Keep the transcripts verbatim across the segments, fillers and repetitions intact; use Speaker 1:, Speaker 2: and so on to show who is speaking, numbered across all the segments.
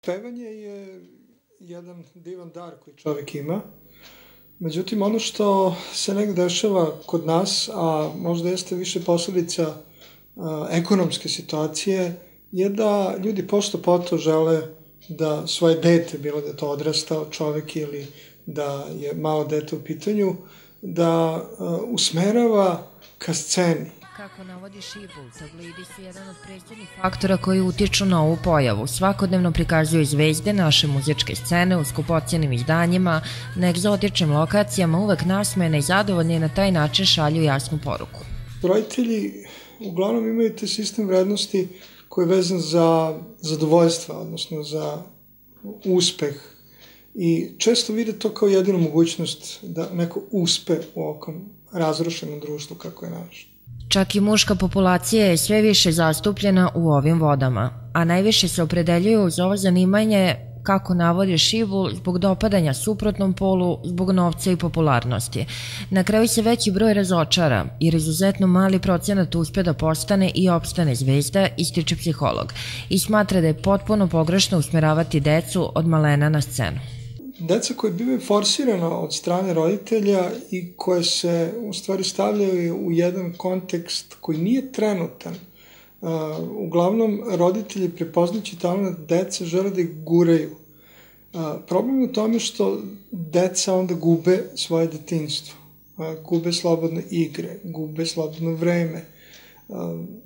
Speaker 1: Pevanje je jedan divan dar koji čovjek ima. Međutim, ono što se negdje dešava kod nas, a možda jeste više posljedica a, ekonomske situacije, je da ljudi pošto poto žele da svoje dete, bilo da je to odrastao čovjek ili da je malo dete u pitanju, da a, usmerava ka sceni.
Speaker 2: Kako navodi Šibul, tablidi su jedan od presudnih faktora koji utiču na ovu pojavu. Svakodnevno prikazuju zvezde naše muzičke scene u skupocjenim izdanjima, na egzotičnim lokacijama, uvek nasmejane i zadovoljni, na taj način šalju jasnu poruku.
Speaker 1: Roditelji uglavnom imaju te sistem vrednosti koji je vezan za zadovoljstva, odnosno za uspeh. I često vide to kao jedinu mogućnost da neko uspe u ovom razrušenom društvu kako je naš.
Speaker 2: Čak i muška populacija je sve više zastupljena u ovim vodama, a najviše se opredeljuju za ovo zanimanje, kako navodi Šibul, zbog dopadanja suprotnom polu, zbog novca i popularnosti. Na kraju se veći broj razočara, jer izuzetno mali procenat uspe da postane i opstane zvezda, ističe psiholog, i smatra da je potpuno pogrešno usmeravati decu od malena na scenu.
Speaker 1: Deca koje bivaju forsirana od strane roditelja i koje se u stvari stavljaju u jedan kontekst koji nije trenutan. Uh, uglavnom, roditelji prepoznajući talent deca žele da ih guraju. Uh, problem je u tome što deca onda gube svoje detinjstvo, uh, gube slobodne igre, gube slobodno vreme. Uh,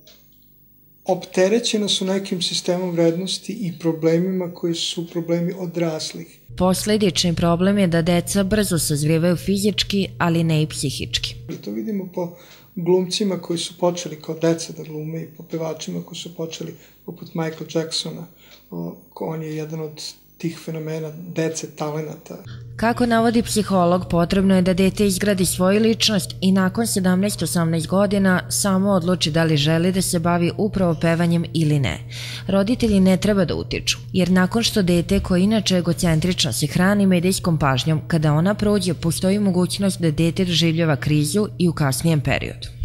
Speaker 1: opterećena su nekim sistemom vrednosti i problemima koji su problemi odraslih.
Speaker 2: Posledični problem je da deca brzo sazrijevaju fizički, ali ne i psihički.
Speaker 1: To vidimo po glumcima koji su počeli kao deca da glume i po pevačima koji su počeli poput Michael Jacksona. On je jedan od tih fenomena dece talenata.
Speaker 2: Kako navodi psiholog, potrebno je da dete izgradi svoju ličnost i nakon sedamnaest do osamnaest godina samo odluči da li želi da se bavi upravo pevanjem ili ne. Roditelji ne treba da utiču, jer nakon što dete koje inače egocentrično se hrani medijskom pažnjom, kada ona prođe, postoji mogućnost da dete doživljava krizu i u kasnijem periodu.